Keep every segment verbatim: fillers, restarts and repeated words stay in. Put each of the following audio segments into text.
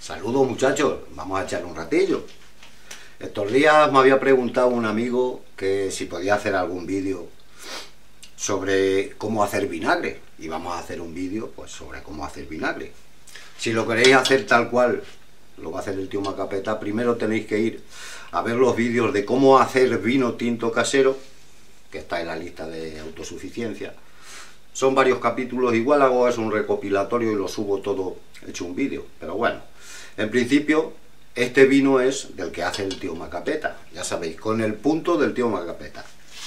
Saludos muchachos, vamos a echar un ratillo. Estos días me había preguntado un amigo que si podía hacer algún vídeo sobre cómo hacer vinagre. Y vamos a hacer un vídeo pues sobre cómo hacer vinagre. Si lo queréis hacer tal cual lo va a hacer el tío Macapeta, primero tenéis que ir a ver los vídeos de cómo hacer vino tinto casero, que está en la lista de autosuficiencia. Son varios capítulos, igual hago es un recopilatorio y lo subo todo hecho un vídeo, pero bueno, en principio este vino es del que hace el tío Macapeta, ya sabéis, con el punto del tío Macapeta.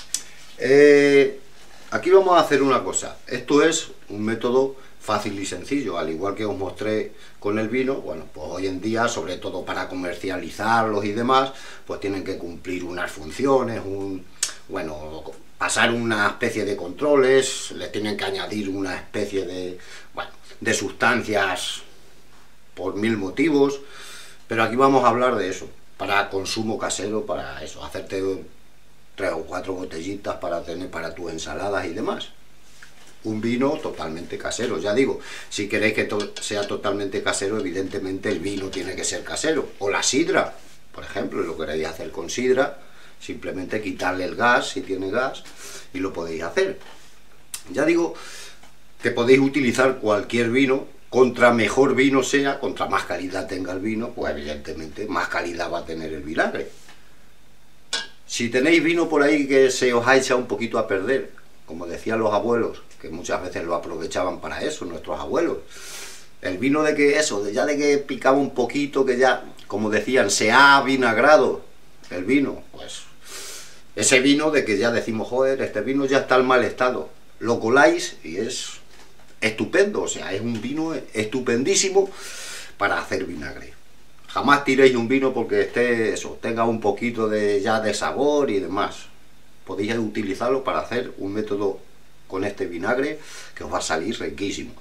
Eh, aquí vamos a hacer una cosa, esto es un método fácil y sencillo, al igual que os mostré con el vino. Bueno, pues hoy en día, sobre todo para comercializarlos y demás, pues tienen que cumplir unas funciones, un, bueno, pasar una especie de controles, les tienen que añadir una especie de, bueno, de sustancias por mil motivos, pero aquí vamos a hablar de eso, para consumo casero, para eso, hacerte tres o cuatro botellitas para tener para tus ensaladas y demás. Un vino totalmente casero, ya digo, si queréis que to sea totalmente casero, evidentemente el vino tiene que ser casero, o la sidra, por ejemplo, lo queréis hacer con sidra, simplemente quitarle el gas, si tiene gas, y lo podéis hacer. Ya digo que podéis utilizar cualquier vino, contra mejor vino sea, contra más calidad tenga el vino, pues evidentemente más calidad va a tener el vinagre. Si tenéis vino por ahí que se os ha echado un poquito a perder, como decían los abuelos, que muchas veces lo aprovechaban para eso, nuestros abuelos, el vino de que eso, de ya de que picaba un poquito, que ya, como decían, se ha avinagrado el vino, pues ese vino de que ya decimos, joder, este vino ya está en mal estado, lo coláis y es estupendo, o sea, es un vino estupendísimo para hacer vinagre. Jamás tiréis un vino porque esté, eso, tenga un poquito de ya de sabor y demás. Podéis utilizarlo para hacer un método con este vinagre que os va a salir riquísimo.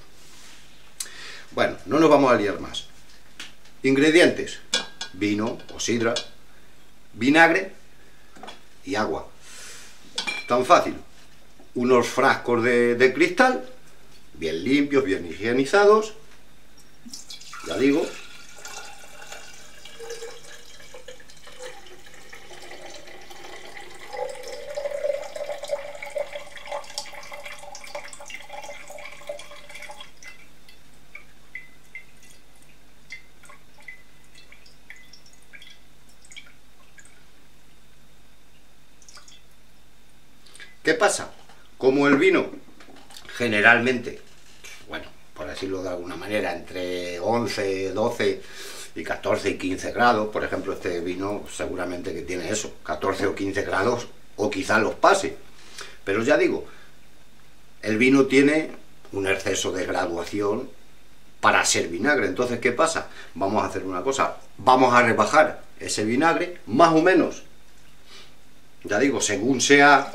Bueno, no nos vamos a liar más. Ingredientes: vino o sidra, vinagre y agua. Tan fácil. Unos frascos de, de cristal, bien limpios, bien higienizados, ya digo. ¿Qué pasa? Como el vino generalmente, bueno, por decirlo de alguna manera, entre once, doce y catorce y quince grados, por ejemplo, este vino seguramente que tiene eso, catorce o quince grados, o quizá los pase. Pero ya digo, el vino tiene un exceso de graduación para ser vinagre. Entonces, ¿qué pasa? Vamos a hacer una cosa, vamos a rebajar ese vinagre, más o menos, ya digo, según sea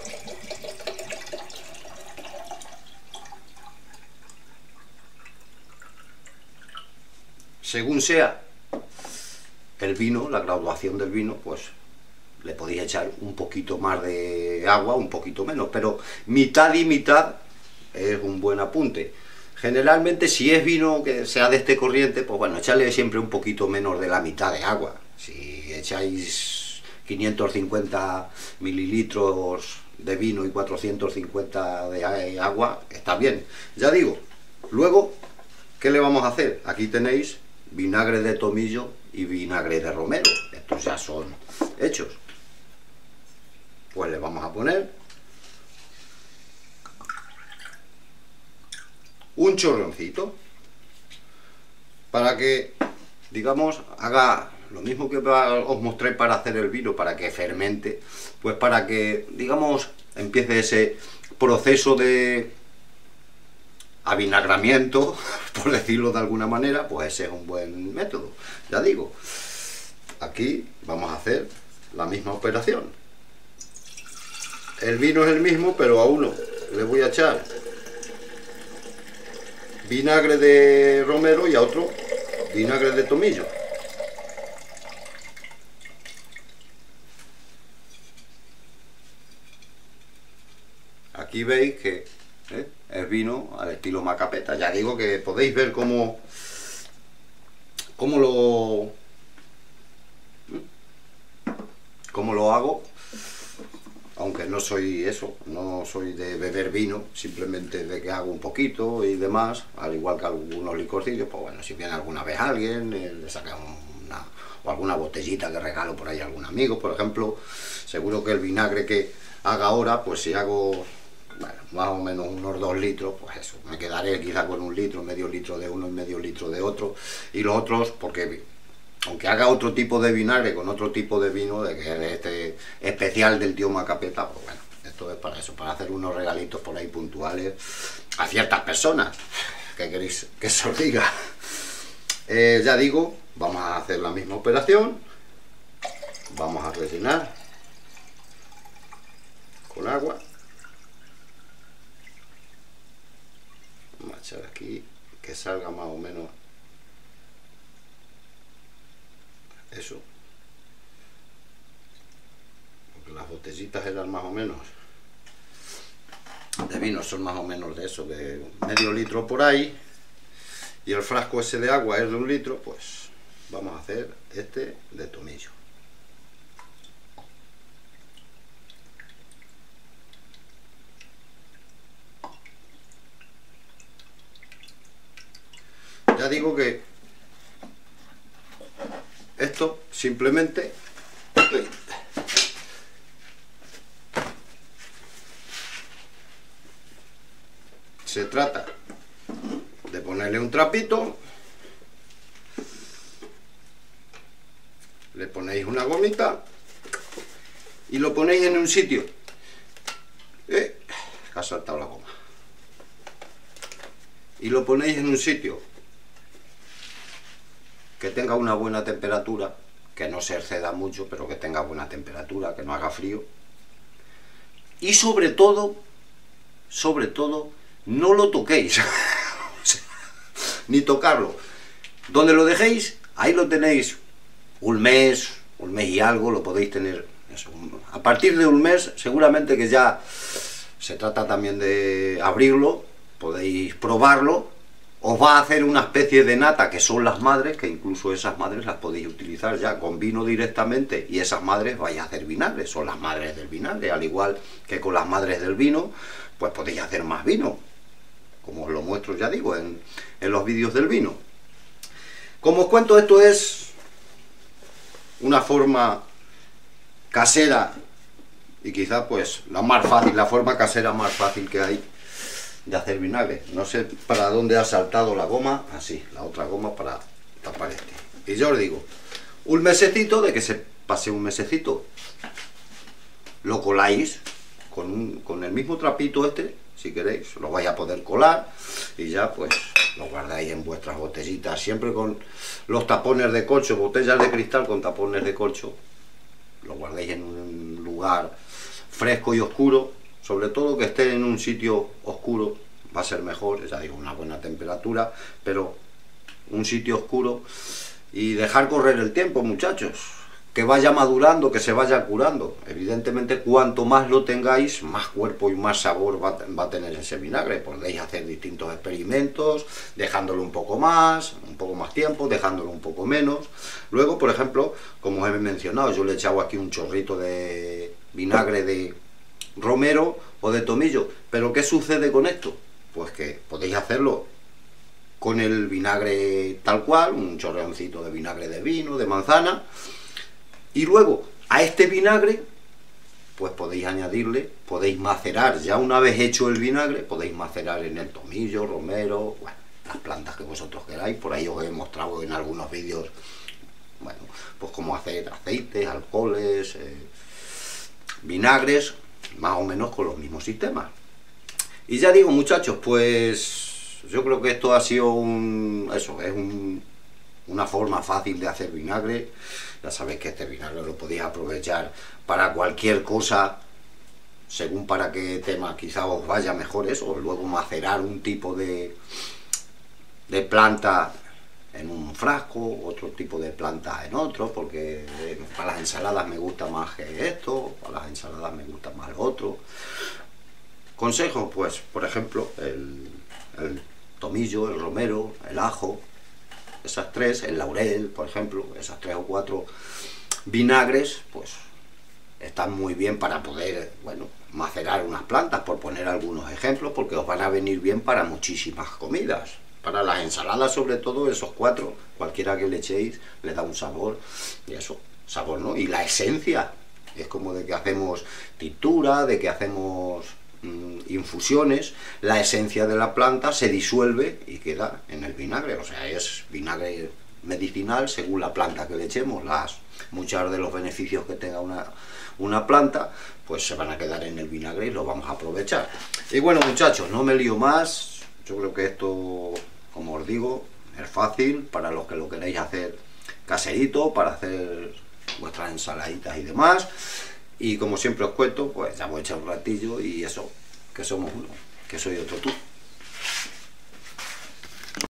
según sea el vino, la graduación del vino, pues le podéis echar un poquito más de agua, un poquito menos, pero mitad y mitad es un buen apunte. Generalmente, si es vino que sea de este corriente, pues bueno, echarle siempre un poquito menos de la mitad de agua. Si echáis quinientos cincuenta mililitros de vino y cuatrocientos cincuenta de agua, está bien. Ya digo, luego, ¿qué le vamos a hacer? Aquí tenéis vinagre de tomillo y vinagre de romero, estos ya son hechos. Pues le vamos a poner un chorroncito para que, digamos, haga lo mismo que os mostré para hacer el vino, para que fermente, pues para que, digamos, empiece ese proceso de avinagramiento, por decirlo de alguna manera, pues ese es un buen método. Ya digo, aquí vamos a hacer la misma operación. El vino es el mismo, pero a uno le voy a echar vinagre de romero y a otro vinagre de tomillo. Aquí veis que ¿eh? es vino al estilo Macapeta. Ya digo que podéis ver cómo ¿Cómo lo, cómo lo hago? Aunque no soy eso, no soy de beber vino, simplemente de que hago un poquito y demás, al igual que algunos licorcillos, pues bueno, si viene alguna vez alguien, eh, le saca una, o alguna botellita que regalo por ahí a algún amigo, por ejemplo, seguro que el vinagre que haga ahora, pues si hago, bueno, más o menos unos dos litros, pues eso, me quedaré quizá con un litro, medio litro de uno y medio litro de otro, y los otros, porque aunque haga otro tipo de vinagre con otro tipo de vino, de que es este especial del tío Macapeta, pues bueno, esto es para eso, para hacer unos regalitos por ahí puntuales a ciertas personas. ¿Qué queréis que se os diga? Eh, ya digo, vamos a hacer la misma operación, vamos a rellenar con agua, vamos a echar aquí que salga más o menos eso, porque las botellitas eran más o menos de vino, son más o menos de eso, de medio litro por ahí, y el frasco ese de agua es de un litro, pues vamos a hacer este de tomillo. Ya digo que esto simplemente se trata de ponerle un trapito, le ponéis una gomita y lo ponéis en un sitio. Eh, ha saltado la goma. Y lo ponéis en un sitio que tenga una buena temperatura, que no se exceda mucho, pero que tenga buena temperatura, que no haga frío. Y sobre todo, sobre todo, no lo toquéis, ni tocarlo. Donde lo dejéis, ahí lo tenéis un mes, un mes y algo, lo podéis tener. Eso. A partir de un mes, seguramente que ya se trata también de abrirlo, podéis probarlo. Os va a hacer una especie de nata, que son las madres, que incluso esas madres las podéis utilizar ya con vino directamente, y esas madres vais a hacer vinagre, son las madres del vinagre, al igual que con las madres del vino, pues podéis hacer más vino, como os lo muestro, ya digo, en, en los vídeos del vino. Como os cuento, esto es una forma casera, y quizá pues la más fácil, la forma casera más fácil que hay de hacer vinagre. No sé para dónde ha saltado la goma, así, la otra goma para tapar este. Y yo os digo, un mesecito, de que se pase un mesecito, lo coláis con, un, con el mismo trapito este, si queréis, lo vais a poder colar, y ya pues lo guardáis en vuestras botellitas, siempre con los tapones de corcho, botellas de cristal con tapones de corcho, lo guardáis en un lugar fresco y oscuro. Sobre todo que esté en un sitio oscuro, va a ser mejor, ya digo, una buena temperatura, pero un sitio oscuro, y dejar correr el tiempo, muchachos, que vaya madurando, que se vaya curando. Evidentemente, cuanto más lo tengáis, más cuerpo y más sabor va, va a tener ese vinagre. Podéis hacer distintos experimentos, dejándolo un poco más, un poco más tiempo, dejándolo un poco menos. Luego, por ejemplo, como os he mencionado, yo le he echado aquí un chorrito de vinagre de romero o de tomillo. Pero ¿qué sucede con esto? Pues que podéis hacerlo con el vinagre tal cual, un chorroncito de vinagre de vino, de manzana, y luego a este vinagre pues podéis añadirle, podéis macerar, ya una vez hecho el vinagre, podéis macerar en el tomillo, romero, bueno, las plantas que vosotros queráis. Por ahí os he mostrado en algunos vídeos, bueno, pues cómo hacer aceites, alcoholes, eh, vinagres, más o menos con los mismos sistemas. Y ya digo, muchachos, pues yo creo que esto ha sido un, eso, es un, una forma fácil de hacer vinagre. Ya sabéis que este vinagre lo podéis aprovechar para cualquier cosa, según para qué tema quizá os vaya mejor eso, luego macerar un tipo de, de planta en un frasco, otro tipo de planta en otro, porque para las ensaladas me gusta más que esto, para las ensaladas me gusta más lo otro. Consejos, pues, por ejemplo, el, el tomillo, el romero, el ajo, esas tres, el laurel, por ejemplo, esas tres o cuatro vinagres, pues están muy bien para poder, bueno, macerar unas plantas, por poner algunos ejemplos, porque os van a venir bien para muchísimas comidas. Para las ensaladas, sobre todo, esos cuatro, cualquiera que le echéis, le da un sabor, y eso, sabor, ¿no? Y la esencia, es como de que hacemos tintura, de que hacemos mmm, infusiones, la esencia de la planta se disuelve y queda en el vinagre, o sea, es vinagre medicinal según la planta que le echemos. Las, muchos de los beneficios que tenga una, una planta, pues se van a quedar en el vinagre y lo vamos a aprovechar. Y bueno, muchachos, no me lío más, yo creo que esto, como os digo, es fácil para los que lo queréis hacer caserito, para hacer vuestras ensaladitas y demás. Y como siempre os cuento, pues ya voy a echar un ratillo y eso, que somos uno, que soy otro tú.